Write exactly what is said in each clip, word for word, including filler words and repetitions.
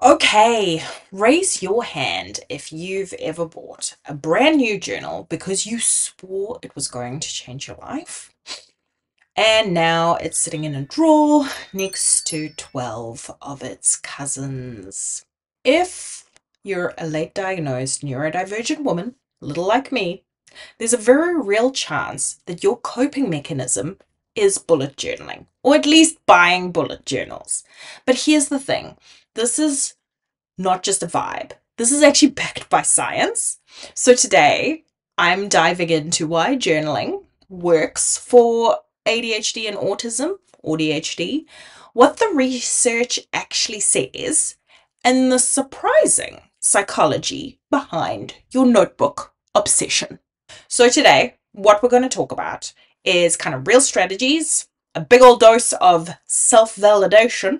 Okay, raise your hand if you've ever bought a brand new journal because you swore it was going to change your life. And now it's sitting in a drawer next to twelve of its cousins. If you're a late diagnosed neurodivergent woman, a little like me, there's a very real chance that your coping mechanism is bullet journaling, or at least buying bullet journals. But here's the thing, this is not just a vibe. This is actually backed by science. So today I'm diving into why journaling works for A D H D and autism, or D H D, what the research actually says, and the surprising psychology behind your notebook obsession. So today, what we're going to talk about is kind of real strategies, a big old dose of self-validation,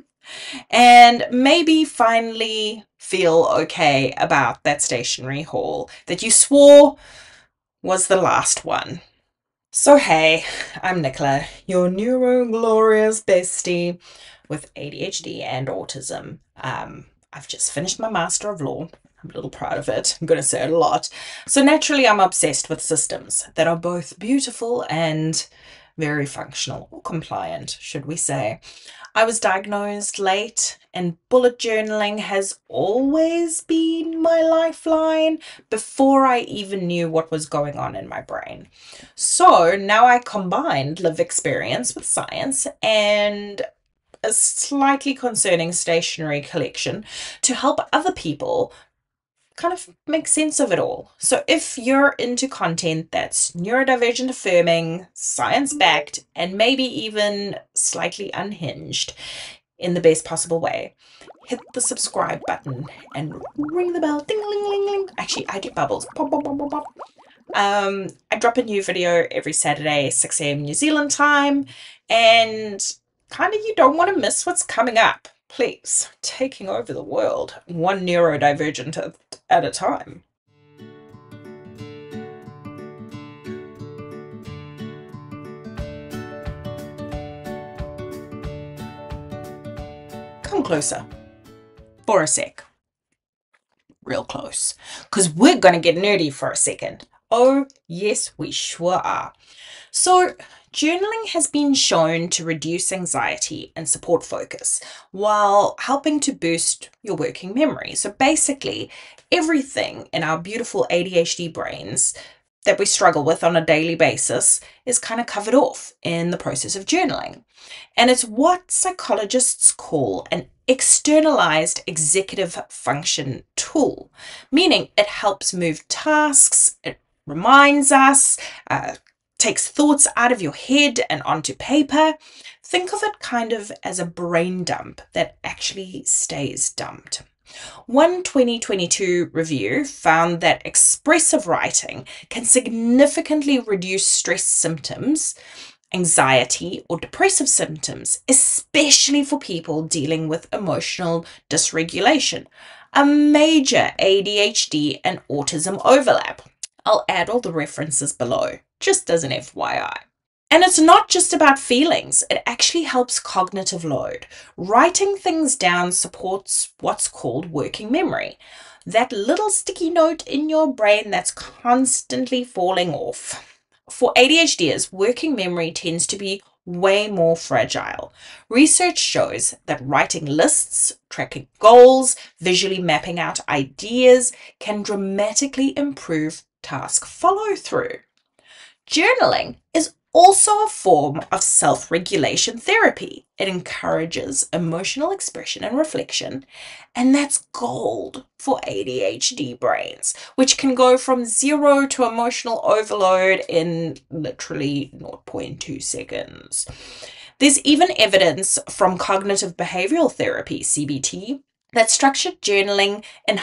and maybe finally feel okay about that stationery haul that you swore was the last one. So hey, I'm Nicola, your neuro-glorious bestie with A D H D and autism. Um, I've just finished my Master of Law. I'm a little proud of it. I'm going to say it a lot. So naturally, I'm obsessed with systems that are both beautiful and very functional, or compliant, should we say. I was diagnosed late, and bullet journaling has always been my lifeline before I even knew what was going on in my brain. So now I combined lived experience with science and a slightly concerning stationery collection to help other people kind of make sense of it all. So if you're into content that's neurodivergent affirming, science-backed, and maybe even slightly unhinged in the best possible way, hit the subscribe button and ring the bell. Ding, ling, ling, ling. Actually, I get bubbles. Pop, pop, pop, pop, pop. Um, I drop a new video every Saturday, six a m New Zealand time, and kind of you don't want to miss what's coming up. Please, taking over the world, one neurodivergent at a time. Come closer for a sec. Real close, because we're going to get nerdy for a second. Oh, yes, we sure are. So, journaling has been shown to reduce anxiety and support focus while helping to boost your working memory. So basically, everything in our beautiful A D H D brains that we struggle with on a daily basis is kind of covered off in the process of journaling. And it's what psychologists call an externalized executive function tool, meaning it helps move tasks, it reminds us, uh, takes thoughts out of your head and onto paper. Think of it kind of as a brain dump that actually stays dumped. One twenty twenty-two review found that expressive writing can significantly reduce stress symptoms, anxiety, or depressive symptoms, especially for people dealing with emotional dysregulation, a major A D H D and autism overlap. I'll add all the references below, just as an F Y I. And it's not just about feelings, it actually helps cognitive load. Writing things down supports what's called working memory, that little sticky note in your brain that's constantly falling off. For ADHDers, working memory tends to be way more fragile. Research shows that writing lists, tracking goals, visually mapping out ideas can dramatically improve task follow-through. Journaling is also a form of self-regulation therapy. It encourages emotional expression and reflection, and that's gold for A D H D brains, which can go from zero to emotional overload in literally zero point two seconds. There's even evidence from cognitive behavioral therapy, C B T, that structured journaling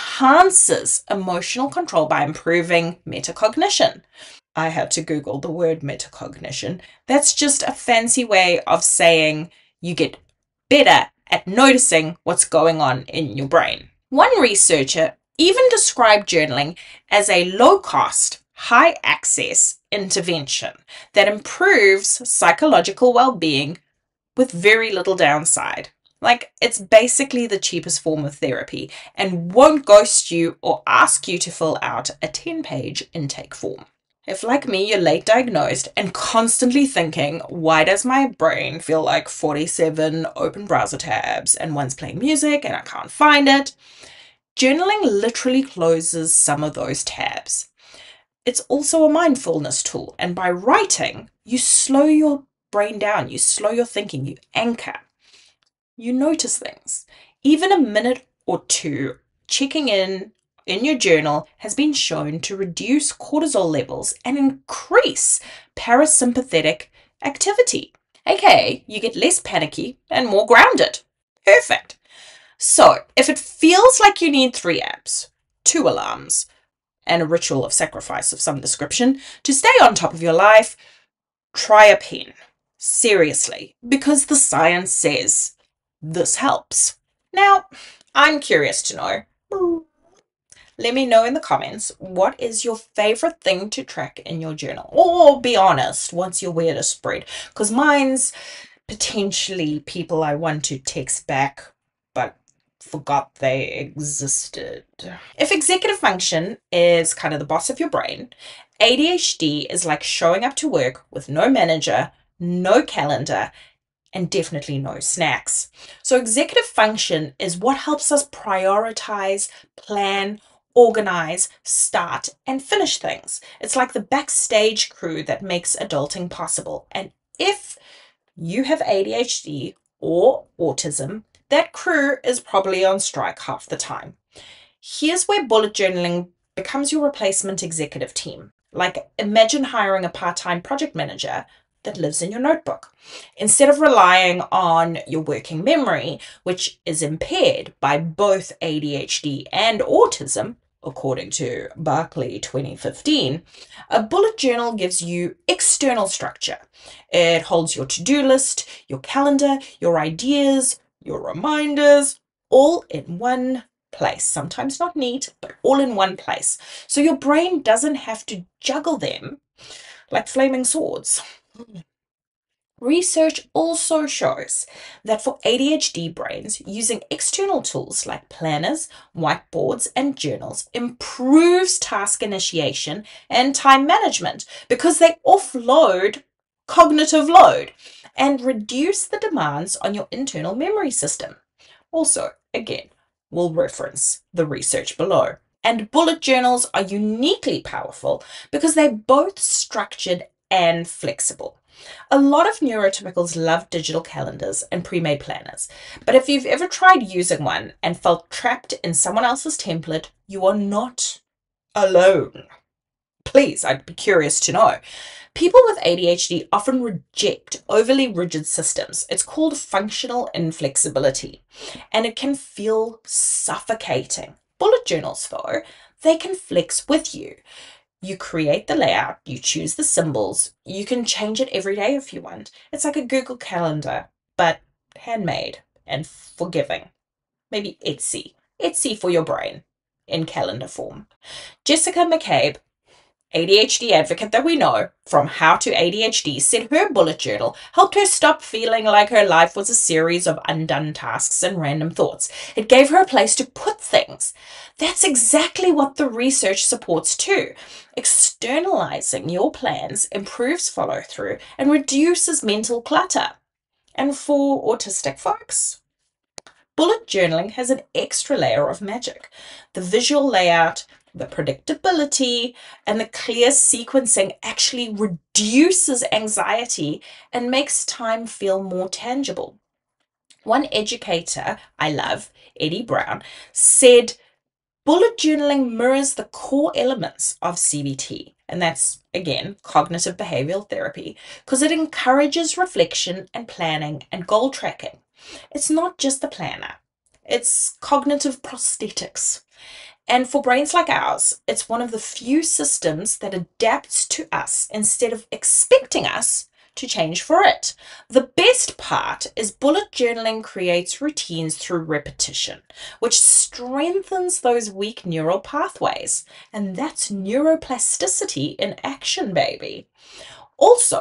enhances emotional control by improving metacognition. I had to Google the word metacognition. That's just a fancy way of saying you get better at noticing what's going on in your brain. One researcher even described journaling as a low-cost, high-access intervention that improves psychological well-being with very little downside. Like, it's basically the cheapest form of therapy and won't ghost you or ask you to fill out a ten page intake form. If, like me, you're late diagnosed and constantly thinking, why does my brain feel like forty-seven open browser tabs and one's playing music and I can't find it? Journaling literally closes some of those tabs. It's also a mindfulness tool, and by writing, you slow your brain down, you slow your thinking, you anchor. You notice things. Even a minute or two checking in in your journal has been shown to reduce cortisol levels and increase parasympathetic activity. Okay, you get less panicky and more grounded. Perfect. So, if it feels like you need three apps, two alarms, and a ritual of sacrifice of some description to stay on top of your life, try a pen. Seriously, because the science says this helps. Now, I'm curious to know. Let me know in the comments, what is your favorite thing to track in your journal? Or be honest, what's your weirdest spread? Because mine's potentially people I want to text back, but forgot they existed. If executive function is kind of the boss of your brain, A D H D is like showing up to work with no manager, no calendar, and definitely no snacks. So executive function is what helps us prioritize, plan, organize, start, and finish things. It's like the backstage crew that makes adulting possible. And if you have A D H D or autism, that crew is probably on strike half the time. Here's where bullet journaling becomes your replacement executive team. Like, imagine hiring a part-time project manager that lives in your notebook. Instead of relying on your working memory, which is impaired by both A D H D and autism, according to Barkley twenty fifteen, a bullet journal gives you external structure. It holds your to-do list, your calendar, your ideas, your reminders, all in one place. Sometimes not neat, but all in one place. So your brain doesn't have to juggle them like flaming swords. Research also shows that for A D H D brains, using external tools like planners, whiteboards, and journals improves task initiation and time management because they offload cognitive load and reduce the demands on your internal memory system. Also, again, we'll reference the research below. And bullet journals are uniquely powerful because they're both structured and flexible. A lot of neurotypicals love digital calendars and pre-made planners, but if you've ever tried using one and felt trapped in someone else's template, you are not alone. Please, I'd be curious to know. People with A D H D often reject overly rigid systems. It's called functional inflexibility, and it can feel suffocating. Bullet journals, though, they can flex with you. You create the layout, you choose the symbols, you can change it every day if you want. It's like a Google Calendar, but handmade and forgiving. Maybe Etsy. Etsy for your brain in calendar form. Jessica McCabe, A D H D advocate that we know from How to A D H D, said her bullet journal helped her stop feeling like her life was a series of undone tasks and random thoughts. It gave her a place to put things. That's exactly what the research supports too. Externalizing your plans improves follow-through and reduces mental clutter. And for autistic folks, bullet journaling has an extra layer of magic. The visual layout, the predictability, and the clear sequencing actually reduces anxiety and makes time feel more tangible. One educator I love, Eddie Brown, said bullet journaling mirrors the core elements of C B T, and that's, again, cognitive behavioral therapy, because it encourages reflection and planning and goal tracking. It's not just a planner, it's cognitive prosthetics. And for brains like ours, it's one of the few systems that adapts to us instead of expecting us to change for it. The best part is bullet journaling creates routines through repetition, which strengthens those weak neural pathways. And that's neuroplasticity in action, baby. Also,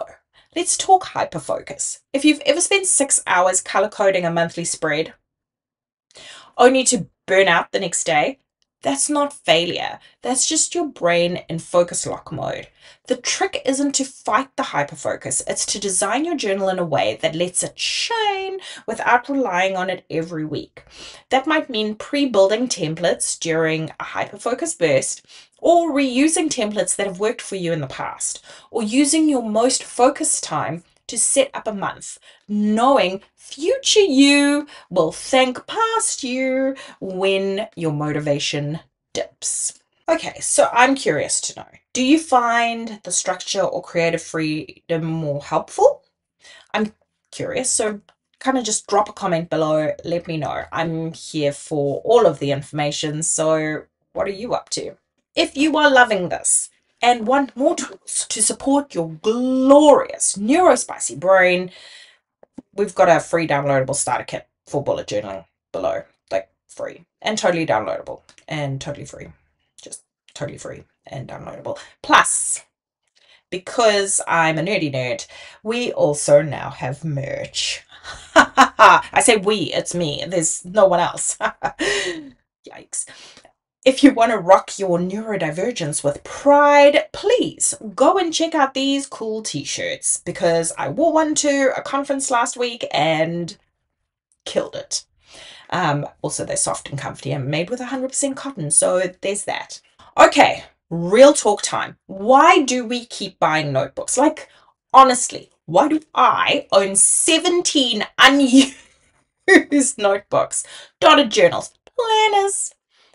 Let's talk hyperfocus. If you've ever spent six hours color coding a monthly spread, only to burn out the next day, that's not failure. That's just your brain in focus lock mode. The trick isn't to fight the hyperfocus. It's to design your journal in a way that lets it shine without relying on it every week. That might mean pre-building templates during a hyperfocus burst, or reusing templates that have worked for you in the past, or using your most focused time to set up a month, knowing future you will thank past you when your motivation dips. Okay, so I'm curious to know, do you find the structure or creative freedom more helpful? I'm curious, so kind of just drop a comment below, let me know. I'm here for all of the information, so what are you up to? If you are loving this and want more tools to support your glorious neurospicy brain, we've got a free downloadable starter kit for bullet journaling below, like free and totally downloadable and totally free, just totally free and downloadable. Plus, because I'm a nerdy nerd, we also now have merch. I say we, it's me. There's no one else. Yikes. If you want to rock your neurodivergence with pride, please go and check out these cool t-shirts, because I wore one to a conference last week and killed it. Um, also, they're soft and comfy and made with one hundred percent cotton, so there's that. Okay, real talk time. Why do we keep buying notebooks? Like, honestly, why do I own seventeen unused notebooks, dotted journals, planners?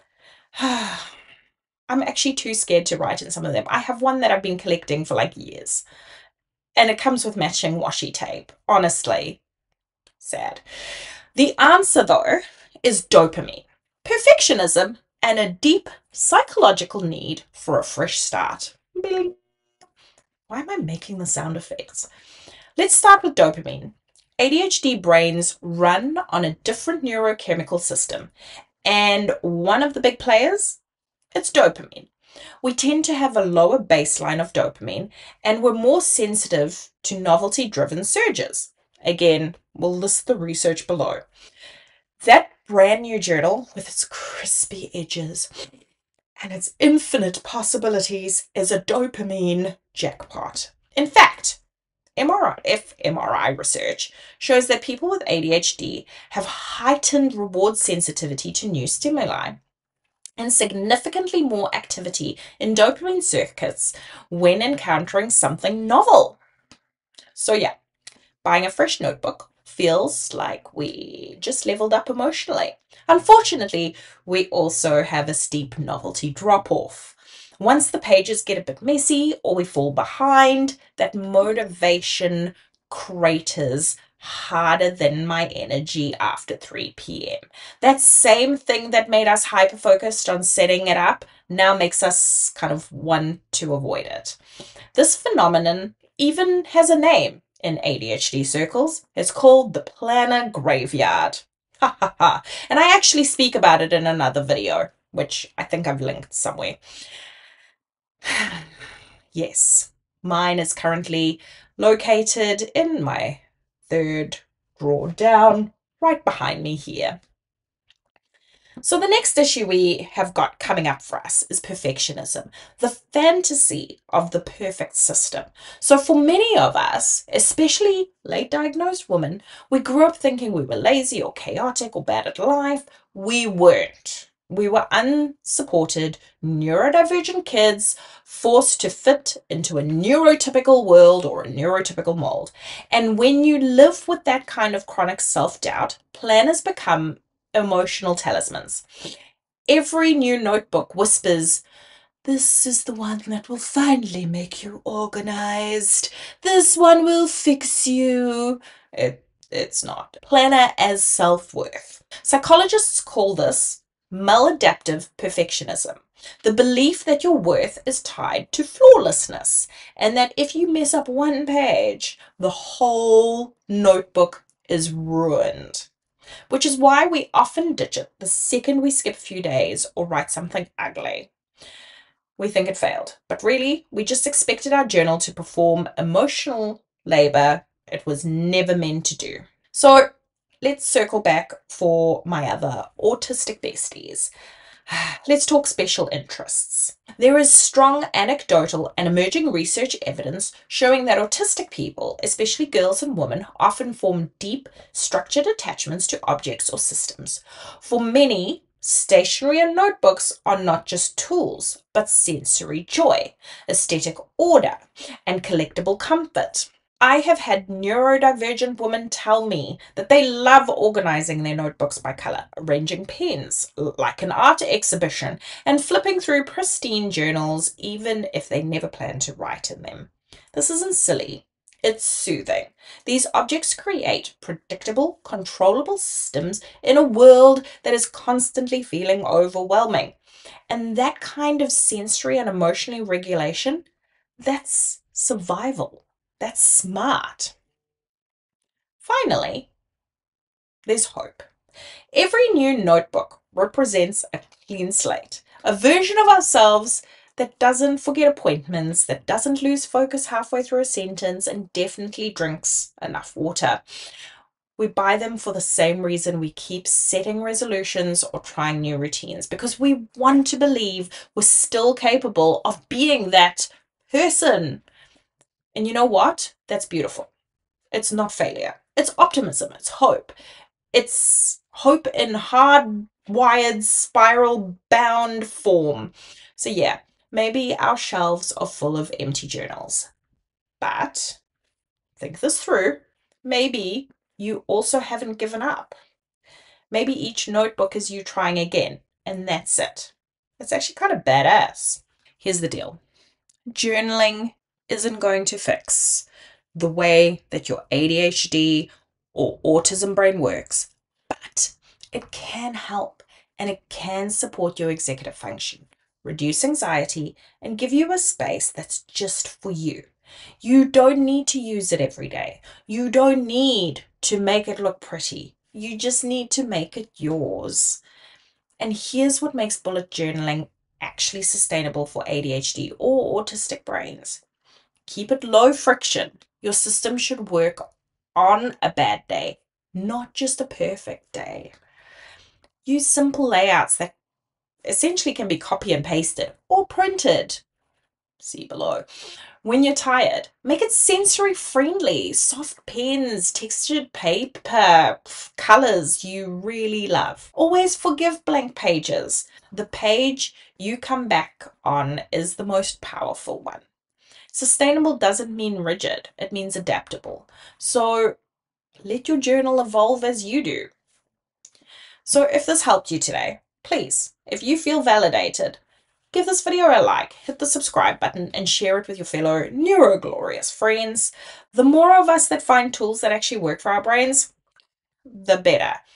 I'm actually too scared to write in some of them. I have one that I've been collecting for like years, and it comes with matching washi tape. Honestly, sad. The answer, though, is dopamine, perfectionism, and a deep psychological need for a fresh start. Why am I making the sound effects? Let's start with dopamine. A D H D brains run on a different neurochemical system, and one of the big players, it's dopamine. We tend to have a lower baseline of dopamine, and we're more sensitive to novelty-driven surges. Again, we'll list the research below. That brand new journal with its crispy edges and its infinite possibilities is a dopamine jackpot. In fact, M R I, F M R I research shows that people with A D H D have heightened reward sensitivity to new stimuli and significantly more activity in dopamine circuits when encountering something novel. So yeah, buying a fresh notebook feels like we just leveled up emotionally. Unfortunately, we also have a steep novelty drop-off. Once the pages get a bit messy or we fall behind, that motivation craters harder than my energy after three p m That same thing that made us hyper-focused on setting it up now makes us kind of want to avoid it. This phenomenon even has a name in A D H D circles. It's called the planner graveyard. Ha ha ha. And I actually speak about it in another video, which I think I've linked somewhere. Yes, mine is currently located in my third drawer down, right behind me here. So the next issue we have got coming up for us is perfectionism, the fantasy of the perfect system. So for many of us, especially late diagnosed women, we grew up thinking we were lazy or chaotic or bad at life. We weren't. We were unsupported, neurodivergent kids forced to fit into a neurotypical world or a neurotypical mold. And when you live with that kind of chronic self-doubt, planners become emotional talismans. Every new notebook whispers, "This is the one that will finally make you organized. This one will fix you." It, it's not. Planner as self-worth. Psychologists call this maladaptive perfectionism, the belief that your worth is tied to flawlessness, and that if you mess up one page, the whole notebook is ruined. Which is why we often ditch it the second we skip a few days or write something ugly. We think it failed, but really, we just expected our journal to perform emotional labor it was never meant to do. So let's circle back for my other autistic besties. Let's talk special interests. There is strong anecdotal and emerging research evidence showing that autistic people, especially girls and women, often form deep, structured attachments to objects or systems. For many, stationery and notebooks are not just tools, but sensory joy, aesthetic order, and collectible comfort. I have had neurodivergent women tell me that they love organizing their notebooks by color, arranging pens like an art exhibition, and flipping through pristine journals even if they never plan to write in them. This isn't silly. It's soothing. These objects create predictable, controllable systems in a world that is constantly feeling overwhelming. And that kind of sensory and emotional regulation, that's survival. That's smart. Finally, there's hope. Every new notebook represents a clean slate, a version of ourselves that doesn't forget appointments, that doesn't lose focus halfway through a sentence, and definitely drinks enough water. We buy them for the same reason we keep setting resolutions or trying new routines, because we want to believe we're still capable of being that person. And you know what? That's beautiful. It's not failure. It's optimism. It's hope. It's hope in hard-wired, spiral-bound form. So yeah, maybe our shelves are full of empty journals. But think this through. Maybe you also haven't given up. Maybe each notebook is you trying again, and that's it. It's actually kind of badass. Here's the deal. Journaling isn't going to fix the way that your A D H D or autism brain works, but it can help and it can support your executive function, reduce anxiety, and give you a space that's just for you. You don't need to use it every day. You don't need to make it look pretty. You just need to make it yours. And here's what makes bullet journaling actually sustainable for A D H D or autistic brains. Keep it low friction. Your system should work on a bad day, not just a perfect day. Use simple layouts that essentially can be copy and pasted or printed. See below. When you're tired, make it sensory friendly. Soft pens, textured paper, colors you really love. Always forgive blank pages. The page you come back on is the most powerful one. Sustainable doesn't mean rigid, it means adaptable. So let your journal evolve as you do. So if this helped you today, please, if you feel validated, give this video a like, hit the subscribe button, and share it with your fellow neuroglorious friends. The more of us that find tools that actually work for our brains, the better.